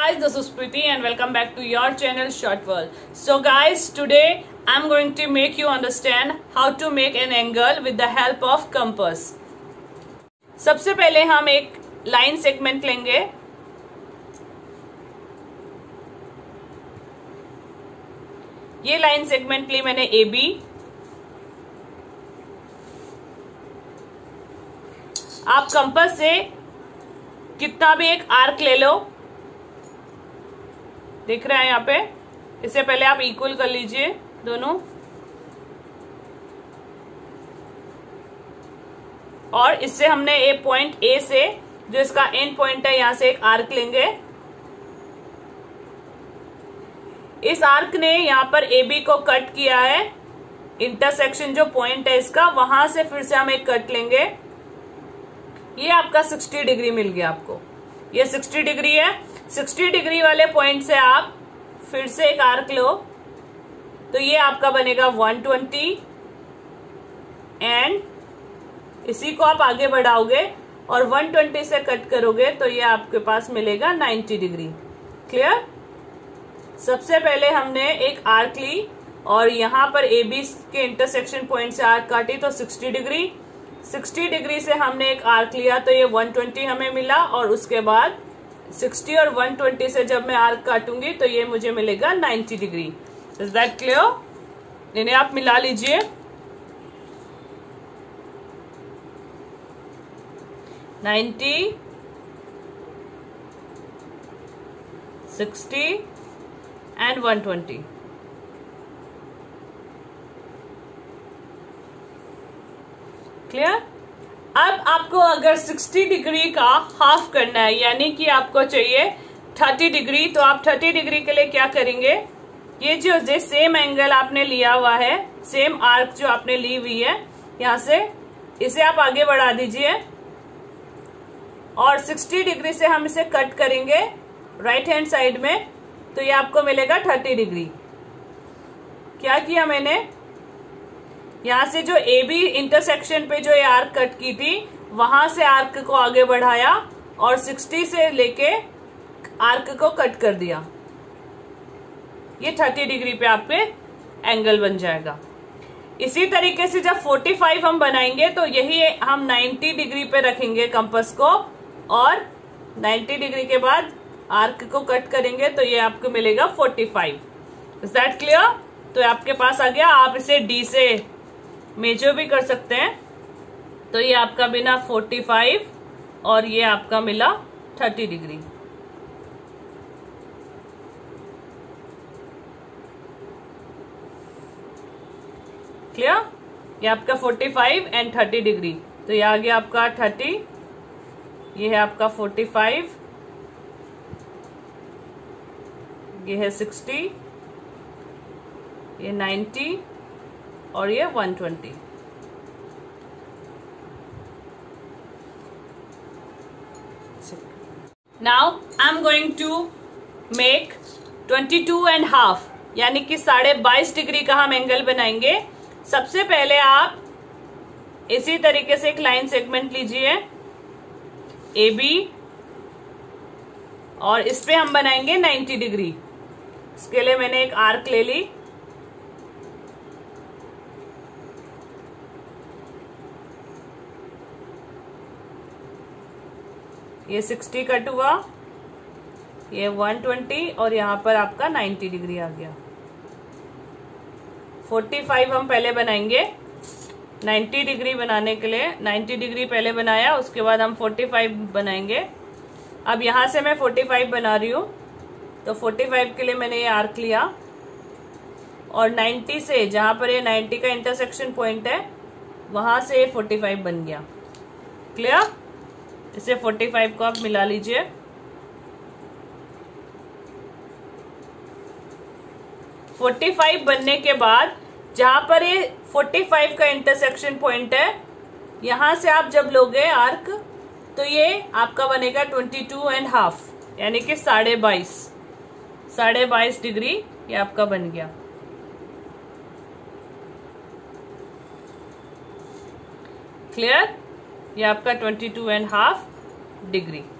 guys, this is Preeti and welcome back to your channel Short World. So guys, today I'm going to make you understand how to make an angle with the help of compass. सबसे पहले हम एक line segment लेंगे. ये line segment ली मैंने AB. आप compass से कितना भी एक आर्क ले लो, दिख रहा है यहाँ पे. इससे पहले आप इक्वल कर लीजिए दोनों, और इससे हमने ए पॉइंट ए से जो इसका एंड पॉइंट है यहां से एक आर्क लेंगे. इस आर्क ने यहां पर ए बी को कट किया है. इंटरसेक्शन जो पॉइंट है इसका, वहां से फिर से हम एक कट लेंगे. ये आपका 60 डिग्री मिल गया आपको. ये 60 डिग्री है. 60 डिग्री वाले पॉइंट से आप फिर से एक आर्क लो, तो ये आपका बनेगा 120 एंड इसी को आप आगे बढ़ाओगे और 120 से कट करोगे तो ये आपके पास मिलेगा 90 डिग्री. क्लियर. सबसे पहले हमने एक आर्क ली और यहां पर ए बी के इंटरसेक्शन पॉइंट से आर्क काटी तो 60 डिग्री. 60 डिग्री से हमने एक आर्क लिया तो ये 120 हमें मिला, और उसके बाद 60 और 120 से जब मैं आर्क काटूंगी तो ये मुझे मिलेगा 90 डिग्री. Is that clear. इन्हें आप मिला लीजिए. $90, $60 and $120. क्लियर. अब आपको अगर 60 डिग्री का हाफ करना है, यानी कि आपको चाहिए 30 डिग्री, तो आप 30 डिग्री के लिए क्या करेंगे, ये जो सेम एंगल आपने लिया हुआ है, सेम आर्क जो आपने ली हुई है, यहां से इसे आप आगे बढ़ा दीजिए और 60 डिग्री से हम इसे कट करेंगे राइट हैंड साइड में, तो ये आपको मिलेगा 30 डिग्री. क्या किया मैंने, यहां से जो ए बी इंटरसेक्शन पे जो ये आर्क कट की थी, वहां से आर्क को आगे बढ़ाया और 60 से लेके आर्क को कट कर दिया. ये 30 डिग्री पे आपके एंगल बन जाएगा. इसी तरीके से जब 45 हम बनाएंगे तो यही हम 90 डिग्री पे रखेंगे कंपास को, और 90 डिग्री के बाद आर्क को कट करेंगे तो ये आपको मिलेगा 45. Is that clear. तो आपके पास आ गया. आप इसे डी से मेजर भी कर सकते हैं. तो ये आपका बिना 45 और ये आपका मिला 30 डिग्री. क्लियर. ये आपका 45 एंड 30 डिग्री. तो ये आ गया आपका 30, ये है आपका 45, ये है 60, ये 90 और ये 120. Now I am going to make 22.5, यानी कि 22.5 डिग्री का हम एंगल बनाएंगे. सबसे पहले आप इसी तरीके से एक लाइन सेगमेंट लीजिए ए बी, और इस पे हम बनाएंगे 90 डिग्री. इसके लिए मैंने एक आर्क ले ली. ये 60 कट हुआ, ये 120 और यहां पर आपका 90 डिग्री आ गया. 45 हम पहले बनाएंगे. 90 डिग्री बनाने के लिए 90 डिग्री पहले बनाया, उसके बाद हम 45 बनाएंगे. अब यहां से मैं 45 बना रही हूं, तो 45 के लिए मैंने ये आर्क लिया और 90 से, जहां पर ये 90 का इंटरसेक्शन पॉइंट है, वहां से ये 45 बन गया. क्लियर. इसे 45 को आप मिला लीजिए. $45 बनने के बाद जहां पर ये 45 का इंटरसेक्शन पॉइंट है, यहां से आप जब लोगे आर्क तो ये आपका बनेगा 22.5, यानी कि 22.5 डिग्री ये आपका बन गया. क्लियर. ये आपका 22.5 डिग्री.